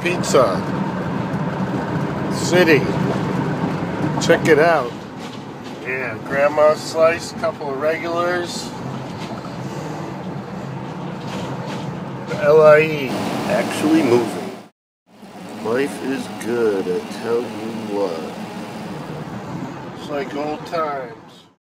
Pizza City. Check it out. Yeah, grandma's slice, couple of regulars. The LIE actually moving. Life is good, I tell you what. It's like old times.